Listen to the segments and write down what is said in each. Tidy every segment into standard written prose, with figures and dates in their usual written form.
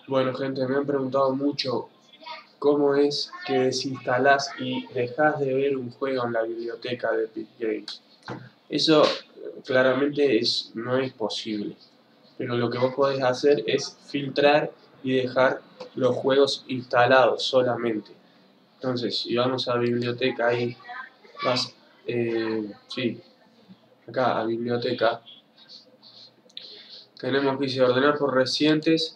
Bueno, gente, me han preguntado mucho cómo es que desinstalás y dejás de ver un juego en la biblioteca de Epic Games. Eso claramente no es posible, pero lo que vos podés hacer es filtrar y dejar los juegos instalados solamente. Entonces, si vamos a biblioteca ahí, vas, sí, acá a biblioteca, tenemos que dice ordenar por recientes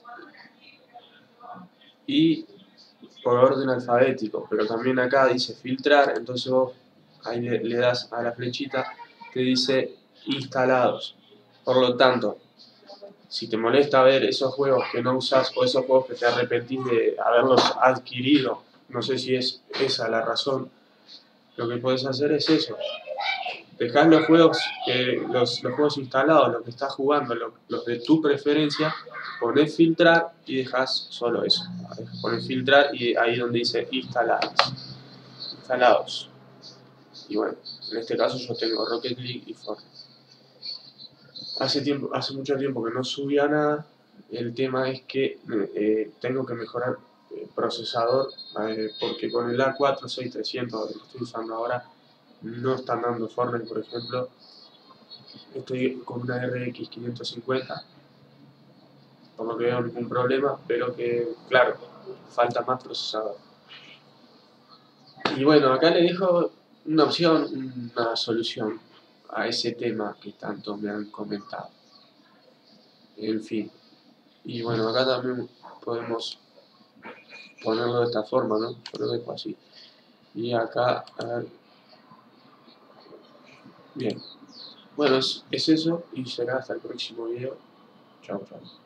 y por orden alfabético, pero también acá dice filtrar, entonces vos ahí le das a la flechita, te dice instalados. Por lo tanto, si te molesta ver esos juegos que no usas o esos juegos que te arrepentís de haberlos adquirido, no sé si es esa la razón, lo que puedes hacer es eso. Dejás los juegos, los juegos instalados, los que estás jugando, los de tu preferencia, ponés filtrar y dejás solo eso. Ponés filtrar y ahí donde dice instalados. Y bueno, en este caso yo tengo Rocket League y Fortnite. Hace mucho tiempo que no subía nada. El tema es que tengo que mejorar el procesador porque con el A4-6300 que estoy usando ahora no están dando Fortnite, por ejemplo. Estoy con una RX 550, por lo que veo ningún problema, pero que, claro, falta más procesador. Y bueno, acá le dejo una opción, una solución a ese tema que tanto me han comentado. En fin. Y bueno, acá también podemos ponerlo de esta forma, ¿no? Yo lo dejo así. Y acá, a ver. Bien. Bueno, es eso y será hasta el próximo video. Chao, chao.